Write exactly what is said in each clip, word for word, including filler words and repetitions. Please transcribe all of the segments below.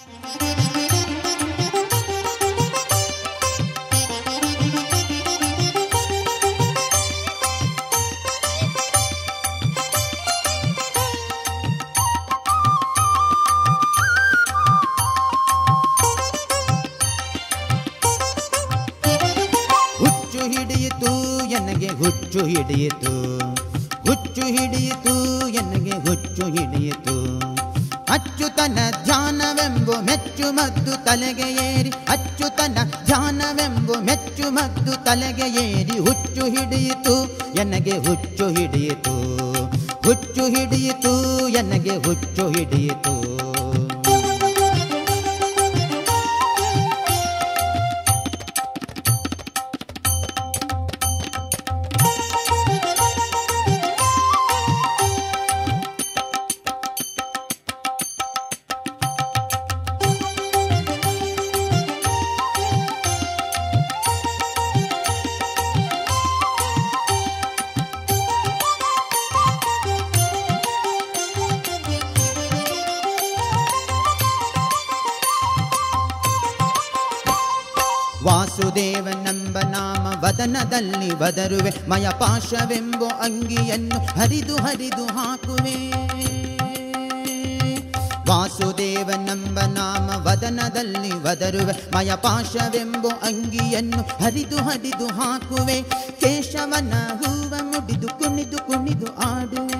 ಹುಚ್ಚು ಹಿಡಿಯಿತು ಹುಚ್ಚು ಹಿಡಿಯಿತು ಎನಗೆ ಹುಚ್ಚು ಹಿಡಿಯಿತು ಅಚ್ಚುತನ ಧ್ಯಾನವೆಂಬು ಮೆಚ್ಚು ಮದ್ದು ತಲೆಗೆ ಏರಿ ಅಚ್ಚುತನ ಧ್ಯಾನವೆಂಬು ಮೆಚ್ಚು ಮದ್ದು ತಲೆಗೆ ಏರಿ ಹುಚ್ಚು ಹಿಡಿಯಿತು ಎನಗೆ ಹುಚ್ಚು ಹಿಡಿಯಿತು ಹುಚ್ಚು ಹಿಡಿಯಿತು ಎನಗೆ ಹುಚ್ಚು ಹಿಡಿಯಿತು ವಾಸುದೇವನೆಂಬ ನಾಮ ವದನದಲ್ಲಿ ಬದರುವೆ ಮಯ ಪಾಶವೆಂಬೋ ಅಂಗಿಯನ್ನು ಹರಿದು ಹರಿದು ಹಾಕುವೆ ವಾಸುದೇವನೆಂಬ ನಾಮ ವದನದಲ್ಲಿ ಬದರುವೆ ಮಯ ಪಾಶವೆಂಬೋ ಅಂಗಿಯನ್ನು ಹರಿದು ಹರಿದು ಹಾಕುವೆ ಕೇಶವನ ಹೂವ ಮುಡಿದು ಕುಣಿದು ಕುಣಿದು ಆಡುವೆ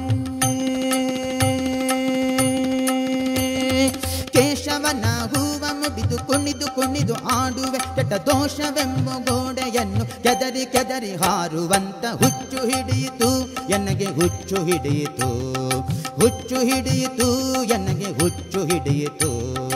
ಕೇಶವನ ಹೂವ ಮುಡಿದು ಕುಣಿದು ಕುಣಿದು ಆಡುವೆ ಕೆಟ್ಟ ದೋಷವೆಂಬ ಗೋಡೆಯನ್ನು ಕೆದರಿ ಕೆದರಿ ಹಾರುವಂತ ಹುಚ್ಚು ಹಿಡಿಯಿತು ಎನಗೆ ಹುಚ್ಚು ಹಿಡಿಯಿತು ಹುಚ್ಚು ಹಿಡಿಯಿತು ಎನಗೆ ಹುಚ್ಚು ಹಿಡಿಯಿತು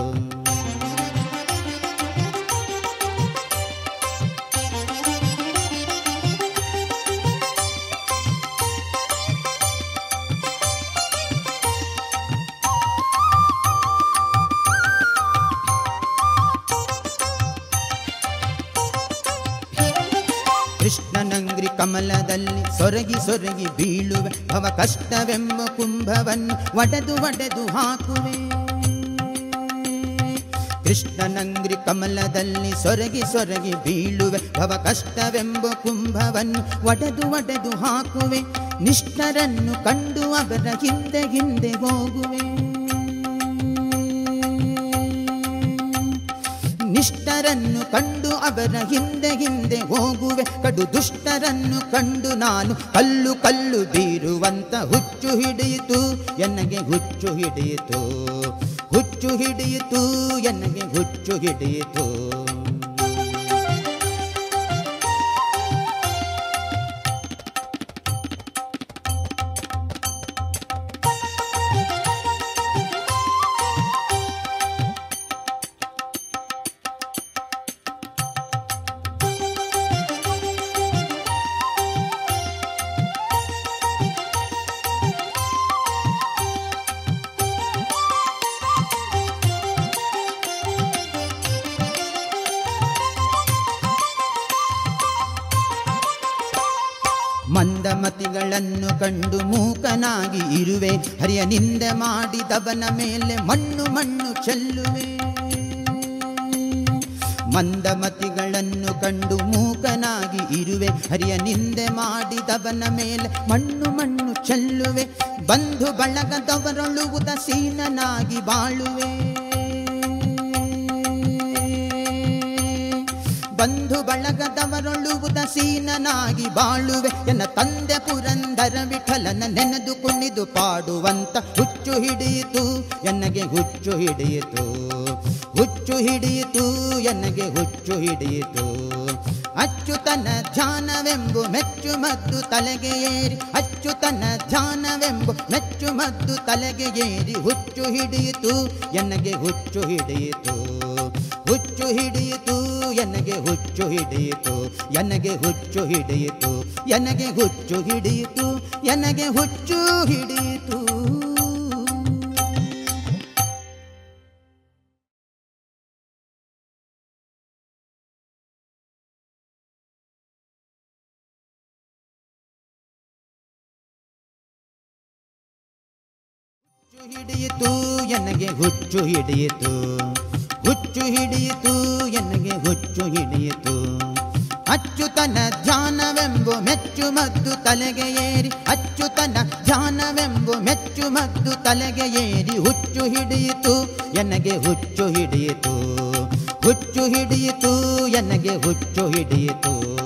ಕೃಷ್ಣನಂಗ್ರಿ ಕಮಲದಲ್ಲಿ ಸೊರಗಿ ಸೊರಗಿ ಬೀಳುವೆ ಭವ ಕಷ್ಟವೆಂಬ ಕುಂಭವನ್ನು ಒಡೆದು ಒಡೆದು ಹಾಕುವೆ ಕೃಷ್ಣನಂಗ್ರಿ ಕಮಲದಲ್ಲಿ ಸೊರಗಿ ಸೊರಗಿ ಬೀಳುವೆ ಭವ ಕಷ್ಟವೆಂಬ ಕುಂಭವನ್ನು ಒಡೆದು ಒಡೆದು ಹಾಕುವೆ ನಿಷ್ಠರನ್ನು ಕಂಡು ಅವರ ಹಿಂದೆ ಹಿಂದೆ ಹೋಗುವೆ ನಿಷ್ಠರನ್ನು ಕಂಡು ಅವರ ಹಿಂದೆ ಹಿಂದೆ ಹೋಗುವೆ ಕಡು ದುಷ್ಟರನ್ನು ಕಂಡು ನಾನು ಕಲ್ಲು ಕಲ್ಲು ಬೀರುವಂತ ಹುಚ್ಚು ಹಿಡಿಯಿತು ಎನಗೆ ಹುಚ್ಚು ಹಿಡಿಯಿತು ಹುಚ್ಚು ಹಿಡಿಯಿತು ಎನಗೆ ಹುಚ್ಚು ಹಿಡಿಯಿತು ಮಂದಮತಿಗಳನ್ನು ಕಂಡು ಮೂಕನಾಗಿ ಇರುವೆ ಹರಿಯ ನಿಂದೆ ಮಾಡಿದವನ ಮೇಲೆ ಮಣ್ಣು ಮಣ್ಣು ಚೆಲ್ಲುವೆ ಮಂದಮತಿಗಳನ್ನು ಕಂಡು ಮೂಕನಾಗಿ ಇರುವೆ ಹರಿಯ ನಿಂದೆ ಮಾಡಿದವನ ಮೇಲೆ ಮಣ್ಣು ಮಣ್ಣು ಚೆಲ್ಲುವೆ ಬಂಧು ಬಳಗದವರೊಳು ಉದಾಸೀನನಾಗಿ ಬಾಳುವೆ ಬಂಧು ಬಳಗದವರೊಳು ಉದಾಸೀನನಾಗಿ ಬಾಳುವೆ ಎನ್ನ ತಂದೆ ಪುರಂದರ ವಿಠಲನ ನೆನೆದು ಕುಣಿದು ಪಾಡುವಂತ ಹುಚ್ಚು ಹಿಡಿಯಿತು ಎನಗೆ ಹುಚ್ಚು ಹಿಡಿಯಿತು ಹುಚ್ಚು ಹಿಡಿಯಿತು ಎನಗೆ ಹುಚ್ಚು ಹಿಡಿಯಿತು ಅಚ್ಚುತನ ಧ್ಯಾನವೆಂಬು ಮೆಚ್ಚು ಮದ್ದು ತಲೆಗೆ ಏರಿ ಅಚ್ಚುತನ ಧ್ಯಾನವೆಂಬು ಮೆಚ್ಚು ಮದ್ದು ತಲೆಗೆ ಏರಿ ಹುಚ್ಚು ಹಿಡಿಯಿತು ಎನಗೆ ಹುಚ್ಚು ಹಿಡಿಯಿತು ಹುಚ್ಚು ಹಿಡಿಯಿತು ಎನಗೆ ಹುಚ್ಚು ಹಿಡಿಯಿತು ಎನಗೆ ಹುಚ್ಚು ಹಿಡಿಯಿತು ಎನಗೆ ಹುಚ್ಚು ಹಿಡಿಯಿತು ಎನಗೆ ಹುಚ್ಚು ಹಿಡಿಯಿತು ಹಿಡಿಯಿತು ಎನಗೆ ಹುಚ್ಚು ಹಿಡಿಯಿತು ಹುಚ್ಚು ಹಿಡಿಯಿತು ಎನಗೆ ಹುಚ್ಚು ಹಿಡಿಯಿತು ಅಚ್ಚುತನ ಧ್ಯಾನವೆಂಬು ಮೆಚ್ಚು ಮದ್ದು ತಲೆಗೆ ಏರಿ ಅಚ್ಚುತನ ಧ್ಯಾನವೆಂಬು ಮೆಚ್ಚು ಮದ್ದು ತಲೆಗೆ ಏರಿ ಹುಚ್ಚು ಹಿಡಿಯಿತು ಎನಗೆ ಹುಚ್ಚು ಹಿಡಿಯಿತು ಹುಚ್ಚು ಹಿಡಿಯಿತು ಎನಗೆ ಹುಚ್ಚು ಹಿಡಿಯಿತು